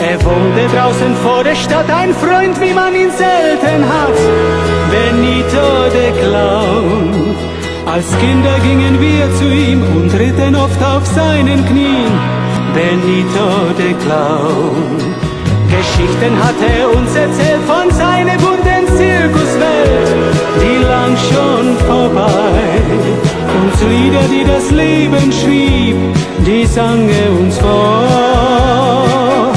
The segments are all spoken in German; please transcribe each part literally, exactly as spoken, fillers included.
Er wohnte draußen vor der Stadt, ein Freund, wie man ihn selten hat. Benito der Clown. Als Kinder gingen wir zu ihm und ritten oft auf seinen Knien. Benito der Clown. Geschichten hat er uns erzählt von seiner bunten Zirkuswelt, die lang schon vorbei. Und Lieder, die das Leben schrieb, die sang er uns vor.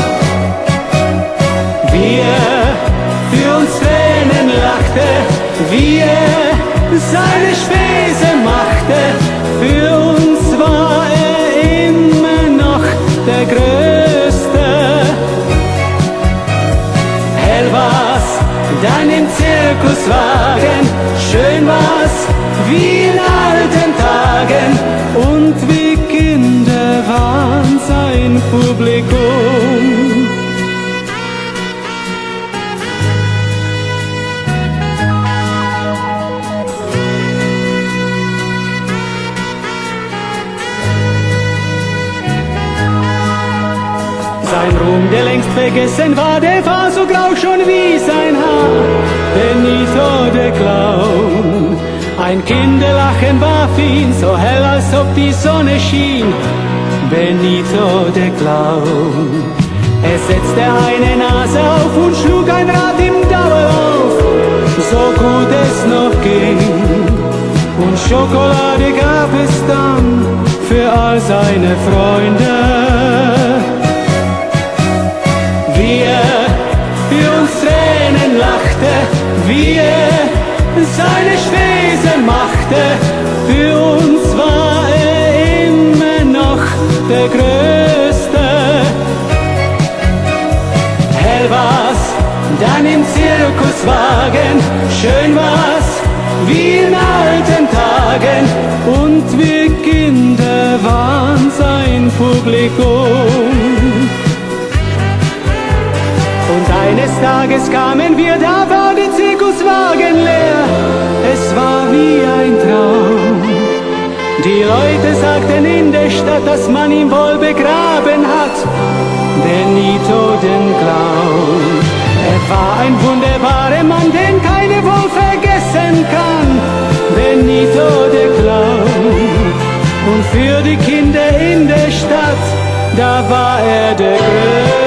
Wie er für uns Tränen lachte, wie er seine Späße machte, für uns war er immer noch der Größte. Hell war's dann im Zirkuswagen, schön war's wie in alten Tagen, und wie Kinder waren sein Publikum. Sein Ruhm, der längst vergessen war, der war so grau schon wie sein Haar. Benito der Clown. Ein Kinderlachen warf ihn so hell, als ob die Sonne schien. Benito der Clown. Er setzte eine Nase auf und schlug ein Rad im Dauerlauf, so gut es noch ging. Und Schokolade gab es dann für all seine Freunde. Wie er für uns Tränen lachte, wie er seine Späße machte, für uns war er immer noch der Größte. Hell war's dann im Zirkuswagen, schön war's wie in alten Tagen, und wir Kinder waren sein Publikum. Und eines Tages kamen wir, da war der Zirkuswagen leer. Es war wie ein Traum. Die Leute sagten in der Stadt, dass man ihn wohl begraben hat, Benito den Clown. Er war ein wunderbarer Mann, den keiner wohl vergessen kann, Benito der Clown. Und für die Kinder in der Stadt, da war er der Größte.